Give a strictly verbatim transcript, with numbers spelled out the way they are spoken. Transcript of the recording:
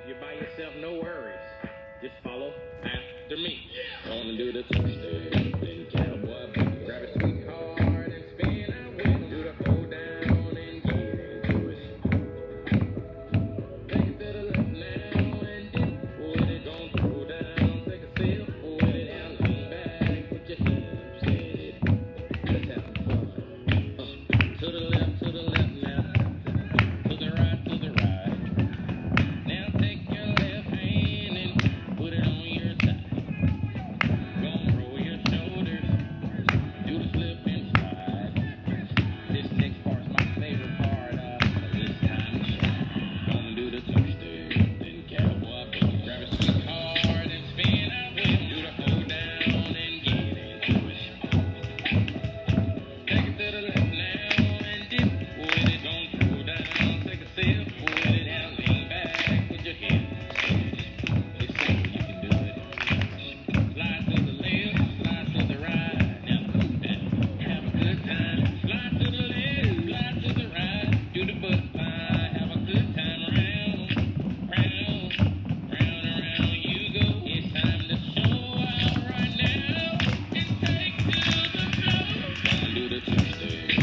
you're by yourself, no worries. Just follow after me. Gonna do the two-step, then cowboy boogie. Grab a sweetheart and spin out with him. Do the hold down and get into it. Take it to the left now and dip with it. Gonna throw down, take a sip with it. And lean back, put your hips in it. Let's have some fun. Uh, to the left, to the left now. To the right, to the right. Now take your left hand and put it on your side. Gonna roll your shoulders, do the slip and slide. This next part's my favorite part of this time to shine. Gonna do the two-step, then cowboy boogie. Grab a sweetheart and spin out with him. Do the hold down and get into it. Take it to the left now and dip with it. Gonna throw down, take a sip with it, and lean back with your hips. It's simple, you can do it. Slide to the left, slide to the right. Now go down, have a good time. Slide to the left, slide to the right. Do the butterfly, have a good time. Round, round, round and round you go. It's time to show out right now and take to the floor. Gonna do the two-step.